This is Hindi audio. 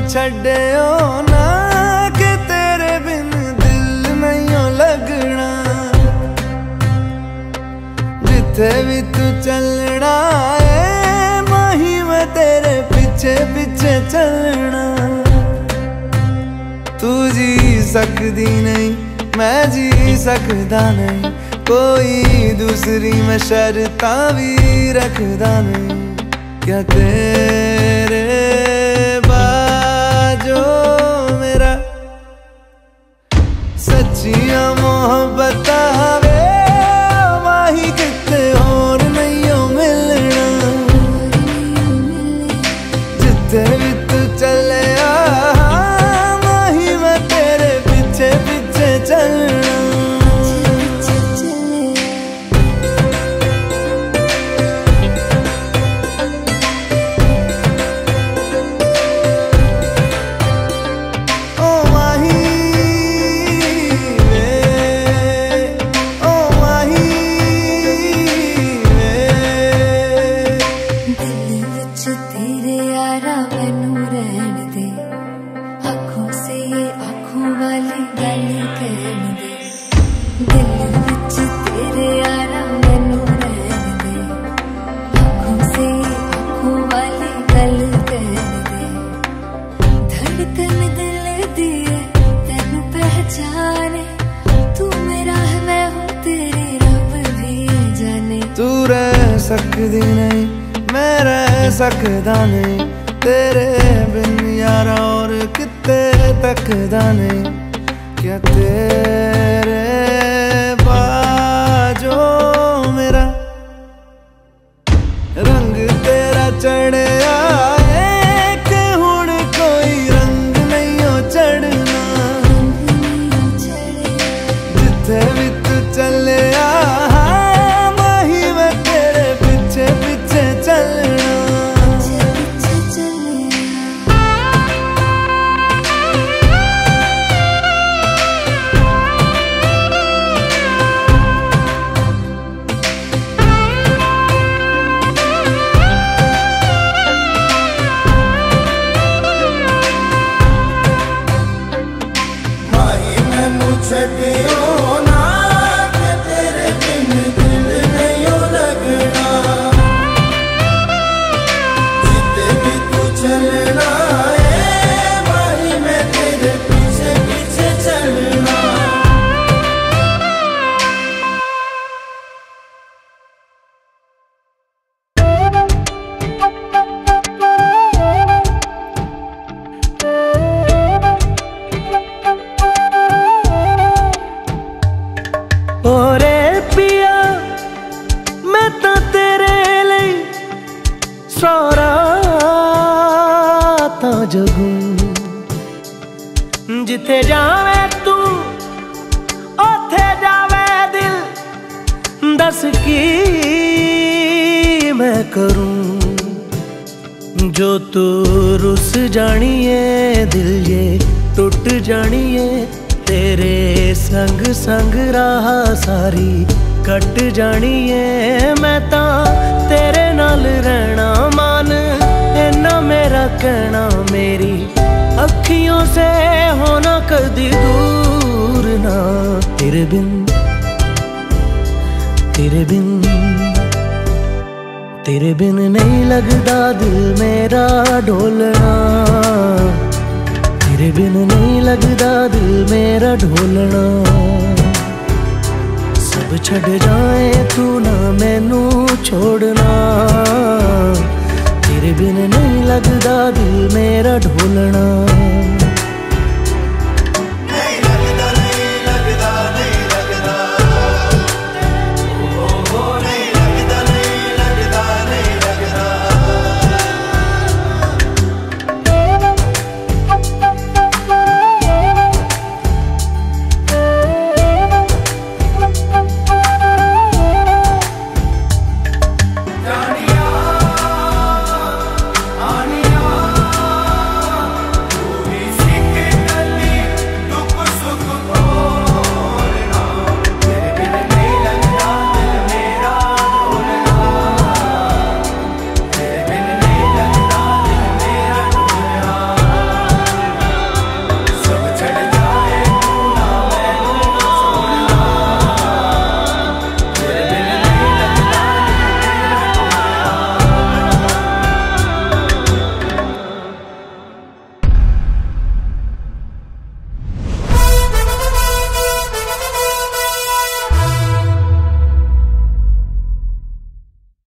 छड्डियो ना कि तेरे बिन दिल नहीं लगना। जिथे भी तू चलना है माही मैं तेरे पीछे पीछे चलना। तू जी सकदी नहीं मैं जी सकदा नहीं, कोई दूसरी मैं शर्तां भी रखदा नहीं। क्या तेरे बाजो मेरा सच्चियां मोहब्बत वे माही किते होर नहीं मिलना। जिथे भी तू चले माही मैं तेरे पीछे पीछे चलना। सकदी नहीं मैं रह सकदा नहीं, तेरे बिन यारा और किते तकदा नहीं। क्या तेरे बाजो मेरा रंग तेरा चढ़िया है कि हुण कोई रंग नहीं हो चढ़ना। जिथे भी तू चले छड्डियो ना कि तेरे बिन दिल नहीं लगना। जिथे भी तू चलना है माही मैं तेरे पीछे पीछे चलना। जिथे जावे तू ओथे जावे दिल, दस की मैं करूं जो तू रुस जानिए दिल ये टुट जानिए। तेरे संग संग राह सारी कट जानिए। मैं ता तेरे नाल रहना मान इन्ना मेरा कहना। मेरी अखियों से होना कदी दूर ना। तेरे बिन तेरे बिन तेरे बिन नहीं लगदा दिल मेरा ढोलना। तेरे बिन नहीं लगदा दिल मेरा ढोलना। सब छड़ जाए तू ना मैनू छोड़ना। तेरे बिन नहीं लगदा दिल मेरा ढोलना।